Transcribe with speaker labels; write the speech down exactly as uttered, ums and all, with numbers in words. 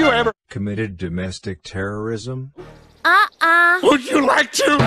Speaker 1: you ever
Speaker 2: committed domestic terrorism?
Speaker 3: Uh-uh.
Speaker 1: Would you like to?